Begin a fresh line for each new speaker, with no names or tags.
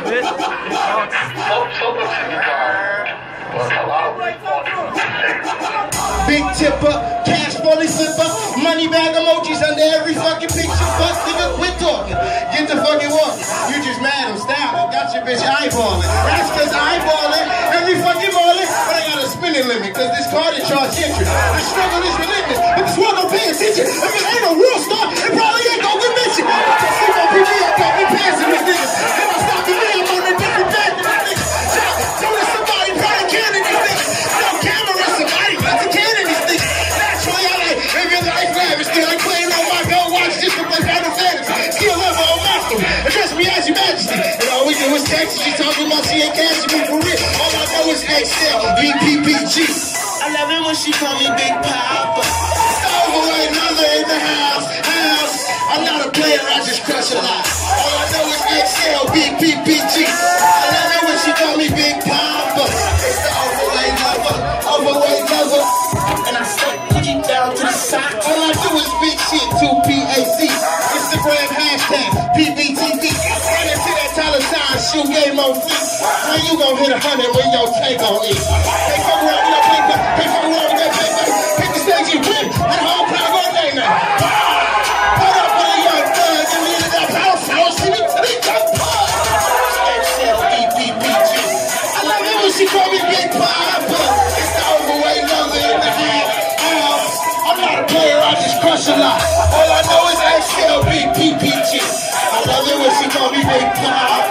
bitch.
Big tipper, cash fully flipper, money bag emojis under every fucking picture. Fuck nigga, quit talking. Get the fucking walking. You just mad, I'm styling. Got your bitch eyeballing. That's cause eyeballing every fucking morning. But I got a spinning limit cause this card is charged interest. The struggle is relentless, but this one don't pay attention. If it ain't a real star, it probably ain't gonna get mentioned. Sleep on PG, I got me passing these niggas. If I stop the me, I'm on a different bed than these niggas. Soon as somebody probably canning these niggas. No camera, somebody got the cannon these niggas. Naturally, I like living life lavishly. Like playing on my gold watch just to play Final Fantasy. Skill level on master. Address me as your majesty. And all we do is text. She talking about she ain't catching me for real. All I know is XL, BPPG. I love it when she call me Big Papa. Overweight mother in the house. I'm not a player, I just crush a lot. All I know is XL, BPPG. I love it when she call me Big Papa. It's the overweight lover. And I stay Gucci down to the side. All I do is big shit, 2PAC. Instagram hashtag, PBTV. Run into that dollar sign, shoe game on fleek. When you gon' hit 100 when your tank on E. Hey, fuck around with your paper. Hey, fuck around with that paper. Pick the stage and win. That whole crowd all day now. Hold up for the young thug and lead it up. I'll see me to the top. XL, BPPG. I love it when she call me Big Papa. It's the overweight lover in the house. I'm not a player, I just crush a lot. All I know is XL, BPPG. I love it when she call me Big Papa.